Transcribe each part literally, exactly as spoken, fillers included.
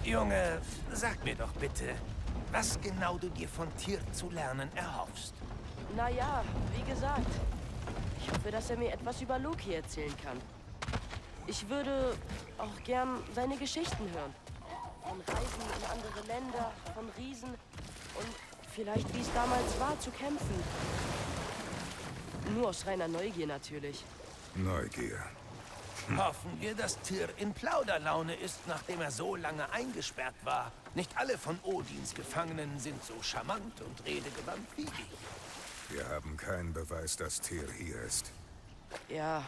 Junge, sag mir doch bitte, was genau du dir von Tyr zu lernen erhoffst. Naja, wie gesagt, ich hoffe, dass er mir etwas über Loki erzählen kann. Ich würde auch gern seine Geschichten hören. Von Reisen in andere Länder, von Riesen und vielleicht, wie es damals war, zu kämpfen. Nur aus reiner Neugier natürlich. Neugier. Hoffen wir, dass Tyr in Plauderlaune ist, nachdem er so lange eingesperrt war. Nicht alle von Odins Gefangenen sind so charmant und redegewandt wie ich. Wir haben keinen Beweis, dass Tyr hier ist. Ja.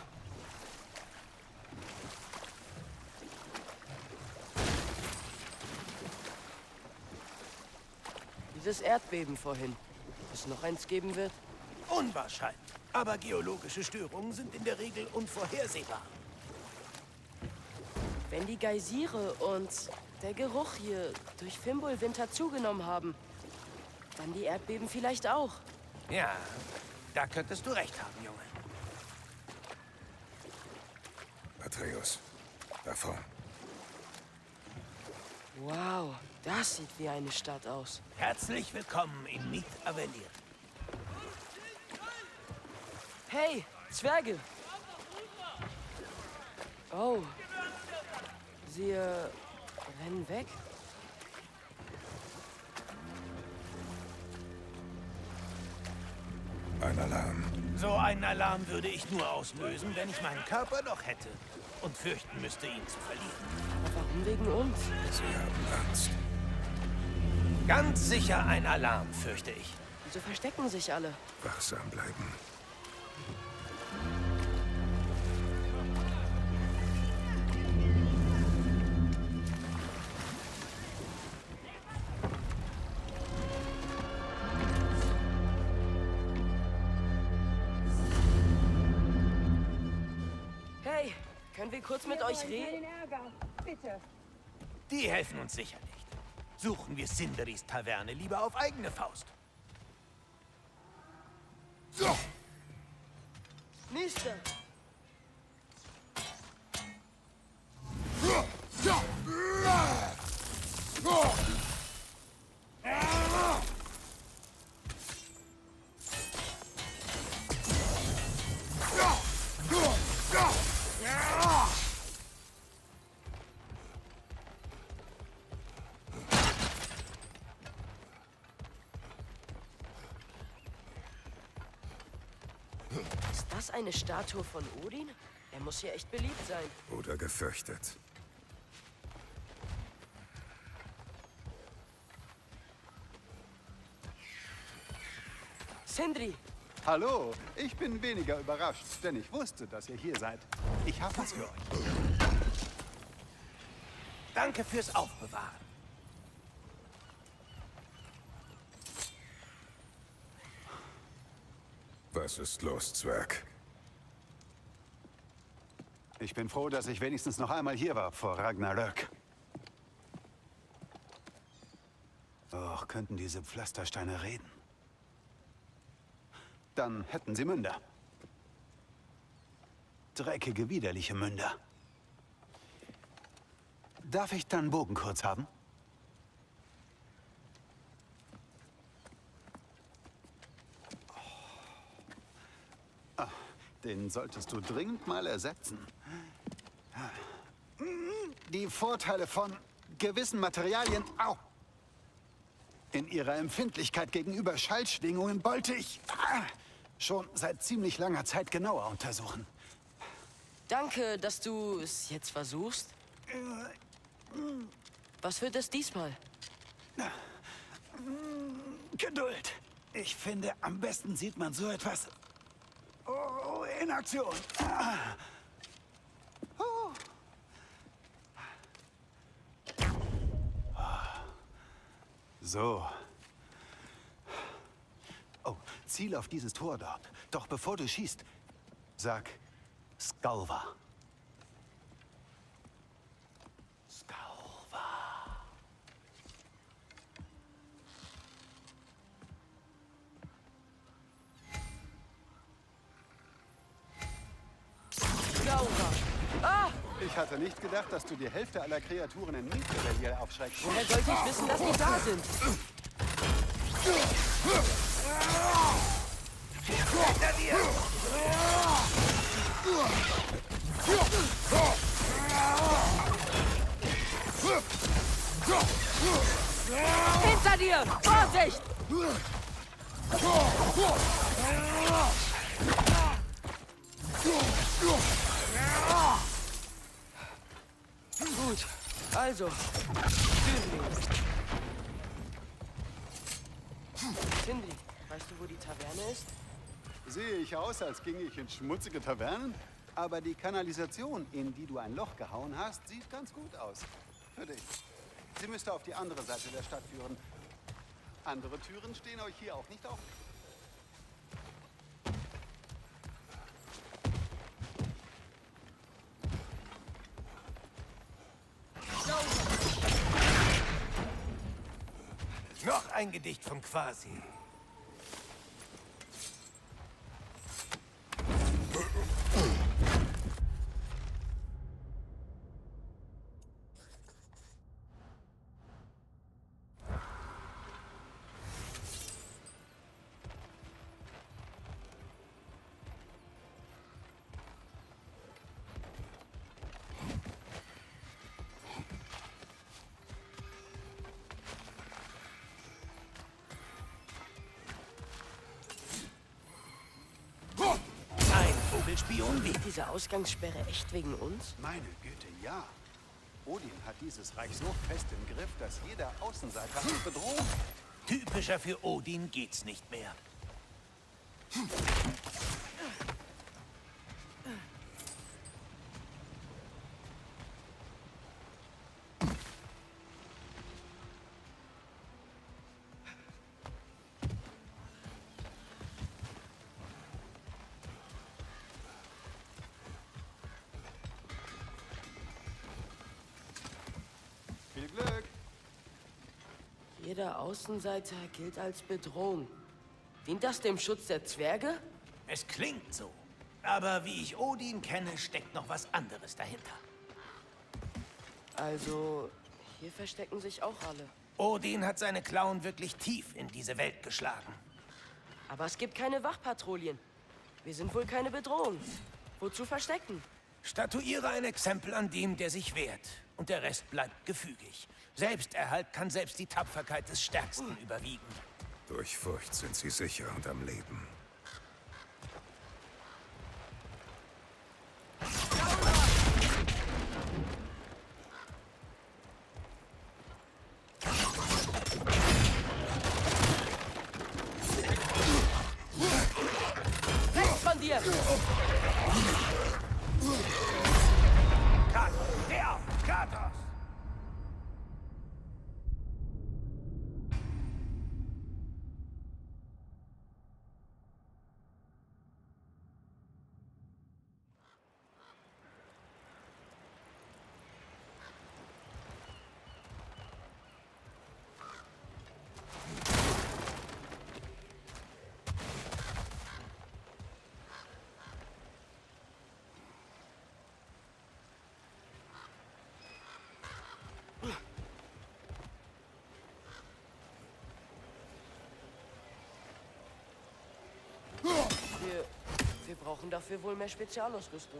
Dieses Erdbeben vorhin. Ob es noch eins geben wird? Unwahrscheinlich. Aber geologische Störungen sind in der Regel unvorhersehbar. Wenn die Geysire und der Geruch hier durch Fimbulwinter zugenommen haben, dann die Erdbeben vielleicht auch. Ja, da könntest du recht haben, Junge. Atreus, davon. Wow, das sieht wie eine Stadt aus. Herzlich willkommen in Mith Avenir. Hey, Zwerge! Oh. Sie äh, rennen weg? Ein Alarm. So einen Alarm würde ich nur auslösen, wenn ich meinen Körper noch hätte. Und fürchten müsste, ihn zu verlieren. Aber warum wegen uns? Sie haben Angst. Ganz sicher ein Alarm, fürchte ich. Wieso verstecken sich alle? Wachsam bleiben. Hey, können wir kurz mit euch reden? Ärger. Bitte. Die helfen uns sicher nicht. Suchen wir Sinderis Taverne lieber auf eigene Faust. So. Mister! Ist das eine Statue von Odin? Er muss hier echt beliebt sein. Oder gefürchtet. Sindri! Hallo, ich bin weniger überrascht, denn ich wusste, dass ihr hier seid. Ich habe was für euch. Danke fürs Aufbewahren. Was ist los, Zwerg? Ich bin froh, dass ich wenigstens noch einmal hier war vor Ragnarök. Och, könnten diese Pflastersteine reden? Dann hätten sie Münder. Dreckige, widerliche Münder. Darf ich dann Bogen kurz haben? Ah, den solltest du dringend mal ersetzen. Die Vorteile von gewissen Materialien, au, in ihrer Empfindlichkeit gegenüber Schallschwingungen wollte ich ah, schon seit ziemlich langer Zeit genauer untersuchen. Danke, dass du es jetzt versuchst. Was wird es diesmal? Geduld. Ich finde, am besten sieht man so etwas oh, in Aktion. Ah. Oh. So. Oh, ziel auf dieses Tor dort. Doch bevor du schießt, sag Skalva. Skalva. Skalva. Ah! Ich Ich hatte nicht gedacht, dass du die Hälfte aller Kreaturen in Mietrebellier aufschreckst. Woher sollte ich wissen, dass die da sind? Hinter dir! Hinter dir! Vorsicht! Gut, also. Cindy, weißt du, wo die Taverne ist? Sehe ich aus, als ginge ich in schmutzige Tavernen? Aber die Kanalisation, in die du ein Loch gehauen hast, sieht ganz gut aus. Für dich. Sie müsste auf die andere Seite der Stadt führen. Andere Türen stehen euch hier auch nicht offen. Noch ein Gedicht von Quasi. Spion wie. Ist diese Ausgangssperre echt wegen uns? Meine Güte, ja. Odin hat dieses Reich so fest im Griff, dass jeder Außenseiter uns bedroht. Typischer für Odin geht's nicht mehr. Viel Glück. Jeder Außenseiter gilt als Bedrohung. Dient das dem Schutz der Zwerge? Es klingt so. Aber wie ich Odin kenne, steckt noch was anderes dahinter. Also, hier verstecken sich auch alle. Odin hat seine Klauen wirklich tief in diese Welt geschlagen. Aber es gibt keine Wachpatrouillen. Wir sind wohl keine Bedrohung. Wozu verstecken? Statuiere ein Exempel an dem, der sich wehrt. Und der Rest bleibt gefügig. Selbsterhalt kann selbst die Tapferkeit des Stärksten überwiegen. Durch Furcht sind sie sicher und am Leben. Rechts von dir! Kratos, steh auf! Kratos! Wir, wir brauchen dafür wohl mehr Spezialausrüstung.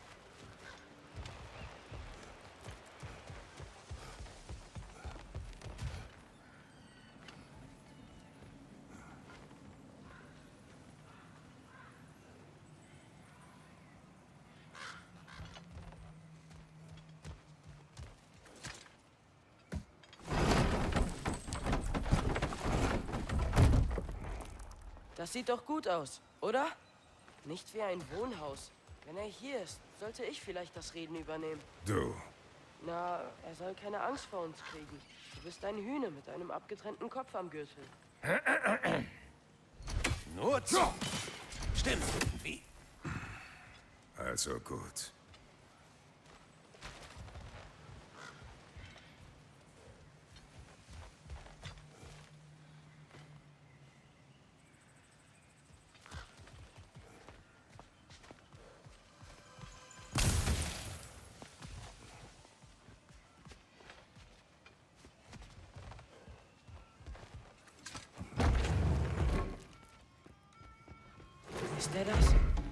Das sieht doch gut aus, oder? Nicht wie ein Wohnhaus. Wenn er hier ist, sollte ich vielleicht das Reden übernehmen. Du, Na, er soll keine Angst vor uns kriegen. Du bist ein Hühner mit einem abgetrennten Kopf am Gürtel. Nur zu. Stimmt irgendwie. also gut. Ist der das?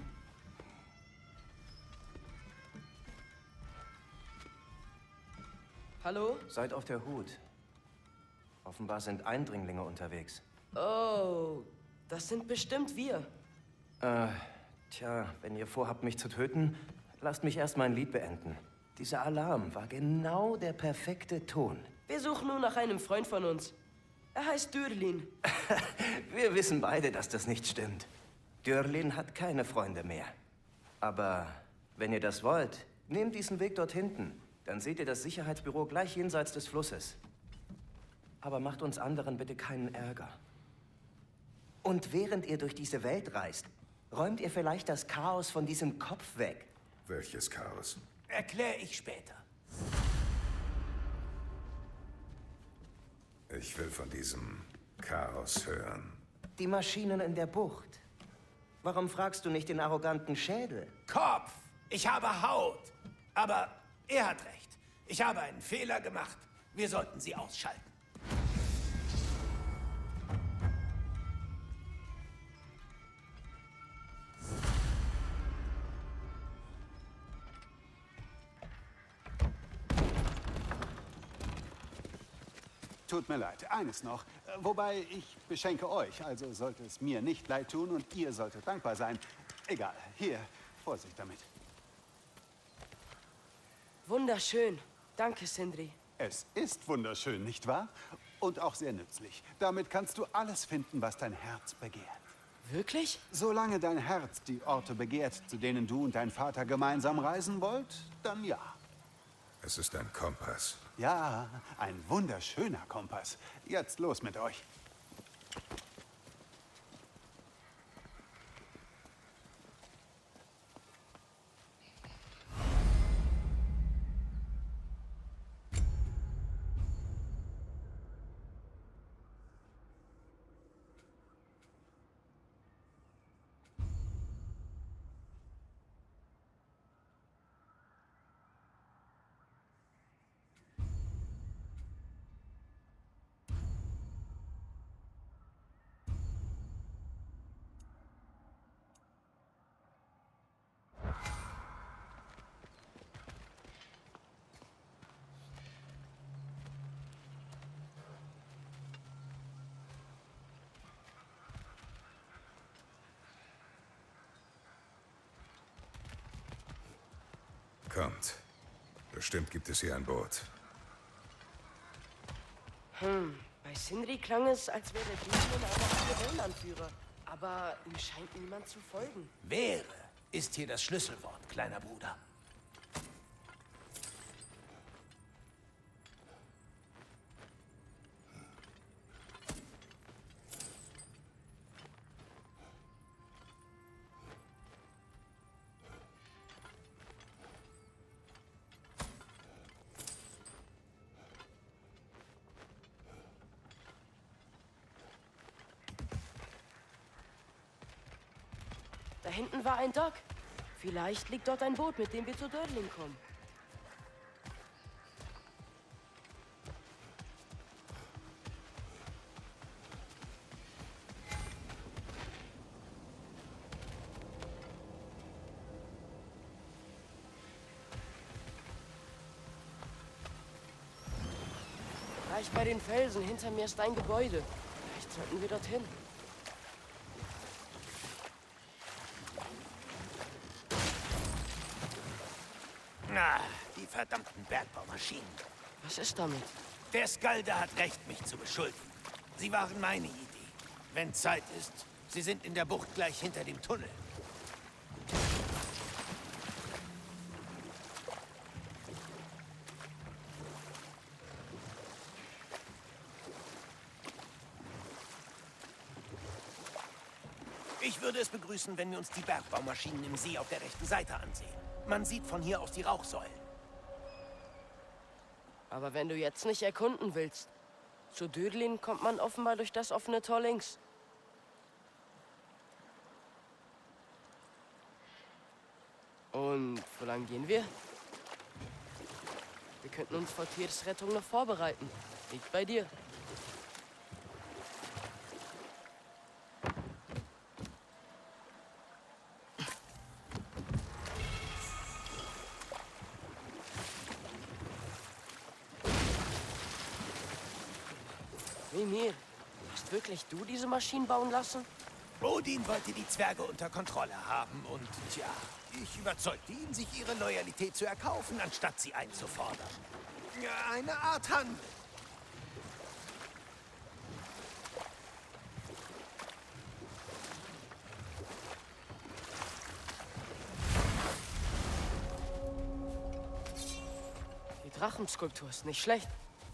Hallo? Seid auf der Hut. Offenbar sind Eindringlinge unterwegs. Oh, das sind bestimmt wir. Äh, tja, wenn ihr vorhabt, mich zu töten, lasst mich erst mein Lied beenden. Dieser Alarm war genau der perfekte Ton. Wir suchen nur nach einem Freund von uns. Er heißt Dürlin. Wir wissen beide, dass das nicht stimmt. Dürlin hat keine Freunde mehr. Aber wenn ihr das wollt, nehmt diesen Weg dort hinten. Dann seht ihr das Sicherheitsbüro gleich jenseits des Flusses. Aber macht uns anderen bitte keinen Ärger. Und während ihr durch diese Welt reist, räumt ihr vielleicht das Chaos von diesem Kopf weg. Welches Chaos? Erkläre ich später. Ich will von diesem Chaos hören. Die Maschinen in der Bucht. Warum fragst du nicht den arroganten Schädel? Kopf! Ich habe Haut! Aber er hat recht. Ich habe einen Fehler gemacht. Wir sollten sie ausschalten. Tut mir leid, eines noch. Äh, Wobei, ich beschenke euch, also sollte es mir nicht leid tun und ihr solltet dankbar sein. Egal, hier, Vorsicht damit. Wunderschön. Danke, Sindri. Es ist wunderschön, nicht wahr? Und auch sehr nützlich. Damit kannst du alles finden, was dein Herz begehrt. Wirklich? Solange dein Herz die Orte begehrt, zu denen du und dein Vater gemeinsam reisen wollt, dann ja. Es ist ein Kompass. Ja, ein wunderschöner Kompass. Jetzt los mit euch. Kommt. Bestimmt gibt es hier ein Boot. Hm, bei Sindri klang es, als wäre der Dürlin einer der Wellenanführer. Aber ihm scheint niemand zu folgen. Wäre ist hier das Schlüsselwort, kleiner Bruder. Da hinten war ein Dock. Vielleicht liegt dort ein Boot, mit dem wir zu Dörling kommen. Gleich bei den Felsen, hinter mir ist ein Gebäude. Vielleicht sollten wir dorthin. Ah, die verdammten Bergbaumaschinen. Was ist damit? Der Skalde hat recht, mich zu beschuldigen. Sie waren meine Idee. Wenn Zeit ist, sie sind in der Bucht gleich hinter dem Tunnel. Ich würde es begrüßen, wenn wir uns die Bergbaumaschinen im See auf der rechten Seite ansehen. Man sieht von hier aus die Rauchsäulen. Aber wenn du jetzt nicht erkunden willst, zu Dürlin kommt man offenbar durch das offene Tor links. Und wo lang gehen wir? Wir könnten uns vor Tiers Rettung noch vorbereiten. Liegt bei dir. Mimir, hast wirklich du diese Maschinen bauen lassen? Odin wollte die Zwerge unter Kontrolle haben und, tja, ich überzeugte ihn, sich ihre Loyalität zu erkaufen, anstatt sie einzufordern. Ja, eine Art Handel. Die Drachenskulptur ist nicht schlecht.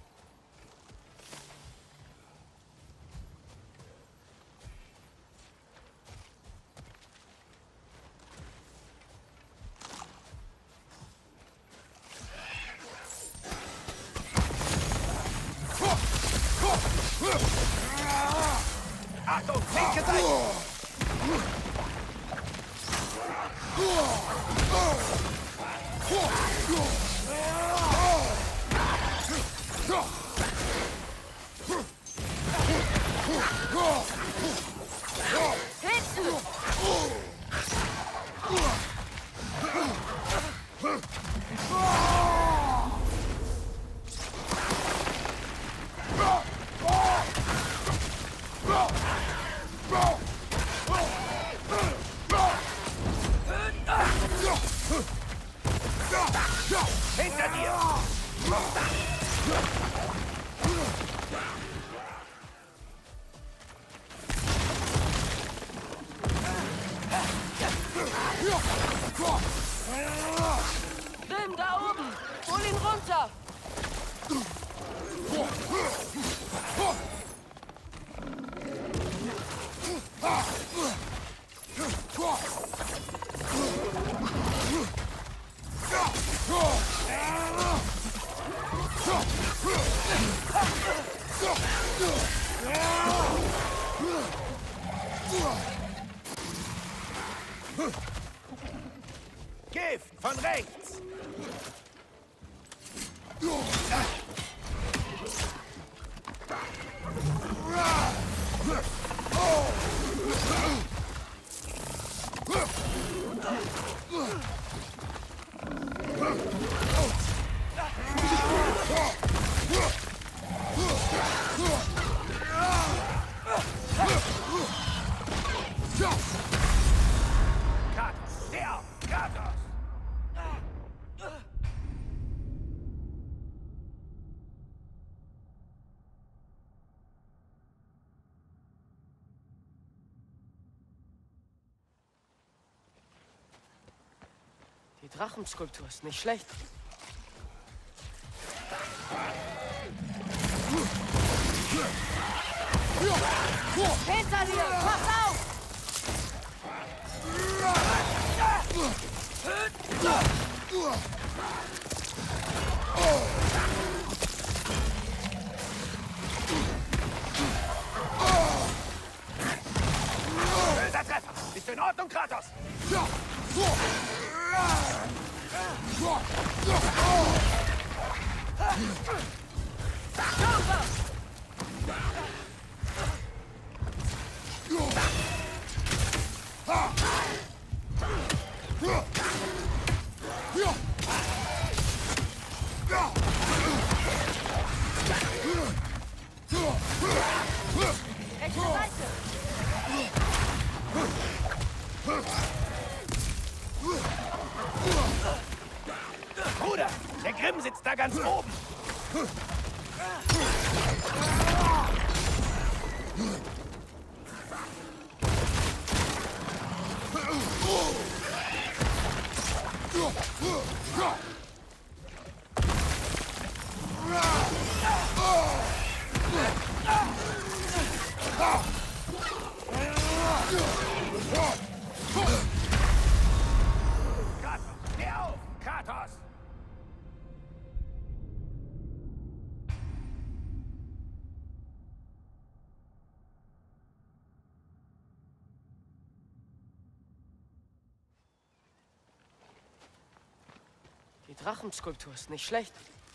Achtung, linke Seite! Hinter dir! Grim, da oben! Hol ihn runter! Gift von rechts! Kratos, steh auf! Kratos! Die Drachenskulptur ist nicht schlecht. Hinter dir! Pass auf! Böser Treffer! Bist du in Ordnung, Kratos? Rechte Seite! Bruder, der Grimm sitzt da ganz oben. Kratos, steh auf! Kratos! Die Drachenskulptur ist nicht schlecht.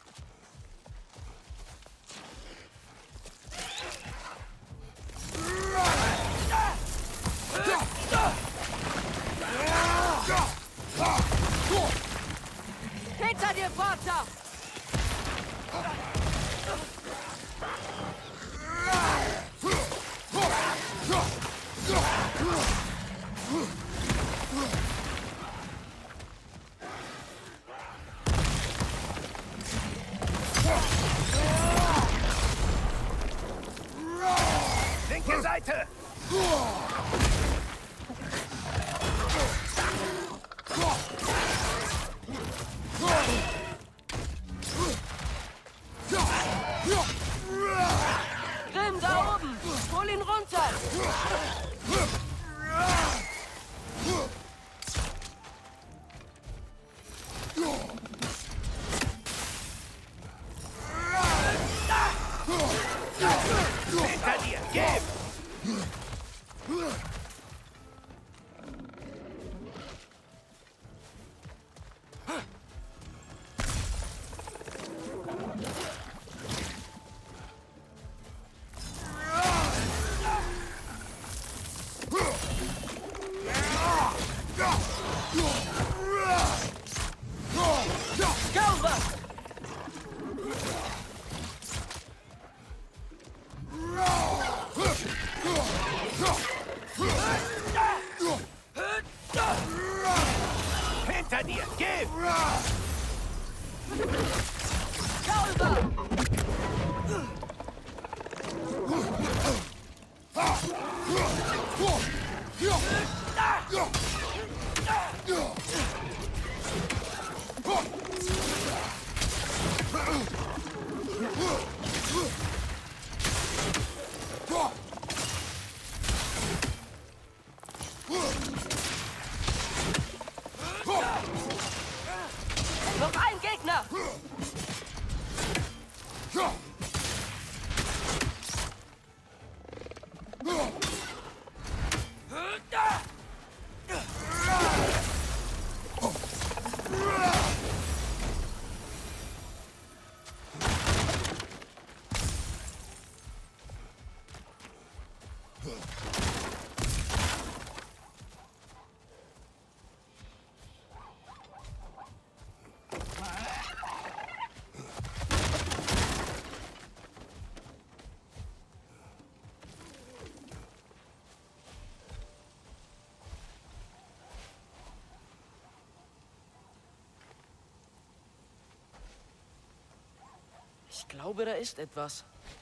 Hinter dir, Vater! Grimm, da oben! Hol ihn runter! Hinter dir! Gib! Galva! Hinter dir! Gib! Galva! Noch ein Gegner! Ich glaube, da ist etwas.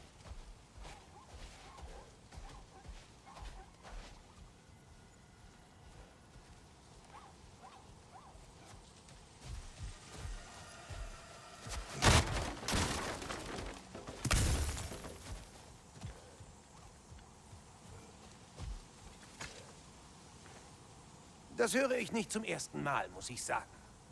Das höre ich nicht zum ersten Mal, muss ich sagen.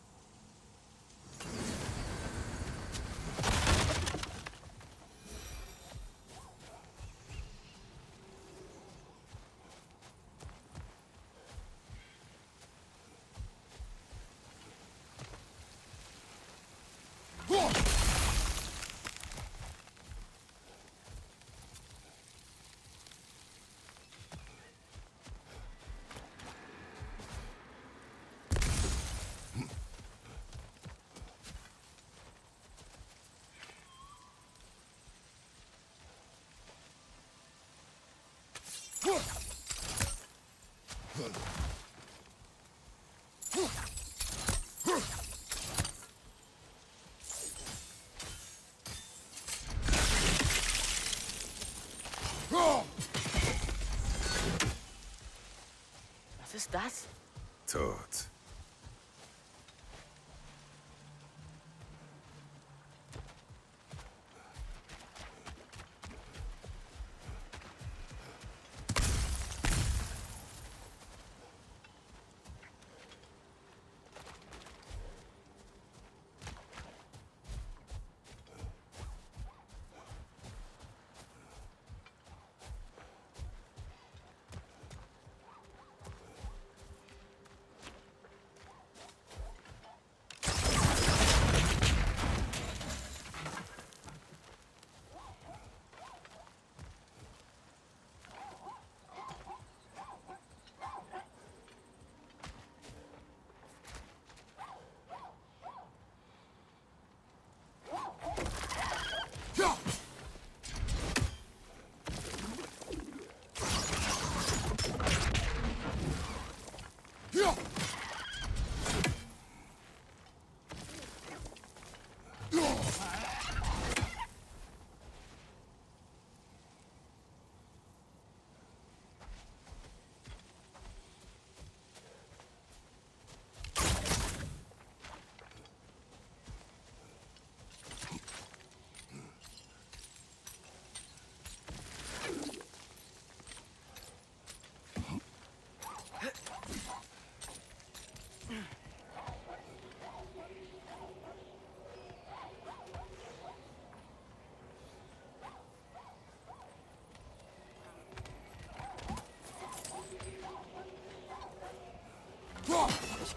Was ist das? Tot.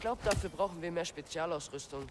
glaube, dafür brauchen wir mehr Spezialausrüstung.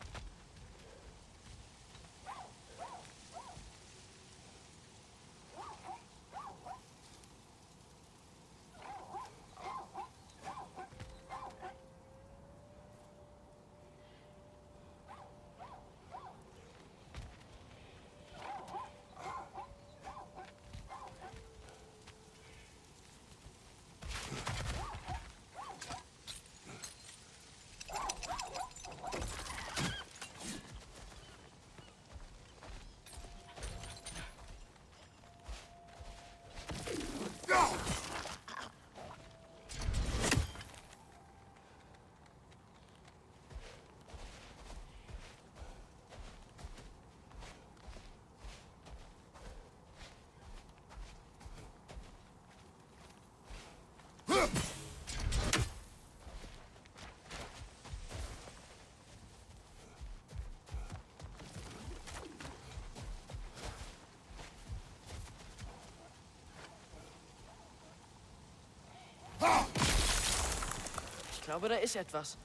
Ich glaube, da ist etwas.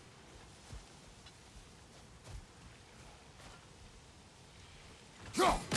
Ja!